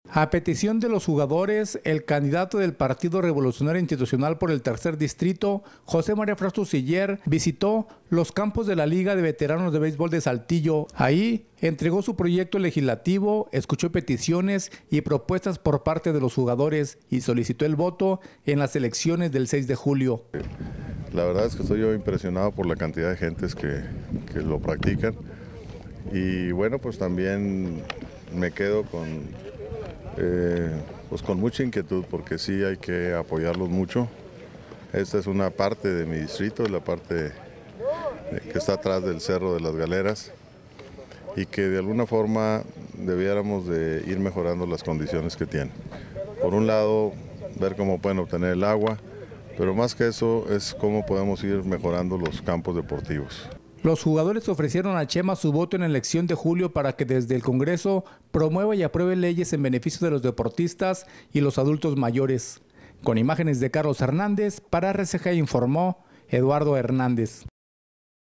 A petición de los jugadores, el candidato del Partido Revolucionario Institucional por el Tercer Distrito, José María Frausto Siller, visitó los campos de la Liga de Veteranos de Béisbol de Saltillo. Ahí entregó su proyecto legislativo, escuchó peticiones y propuestas por parte de los jugadores y solicitó el voto en las elecciones del 6 de julio. La verdad es que estoy yo impresionado por la cantidad de gentes que lo practican y bueno, pues también me quedo con mucha inquietud porque sí hay que apoyarlos mucho. Esta es una parte de mi distrito, la parte que está atrás del Cerro de las Galeras y que de alguna forma debiéramos de ir mejorando las condiciones que tienen. Por un lado, ver cómo pueden obtener el agua, pero más que eso es cómo podemos ir mejorando los campos deportivos. Los jugadores ofrecieron a Chema su voto en la elección de julio para que desde el Congreso promueva y apruebe leyes en beneficio de los deportistas y los adultos mayores. Con imágenes de Carlos Hernández, para RCG informó Eduardo Hernández.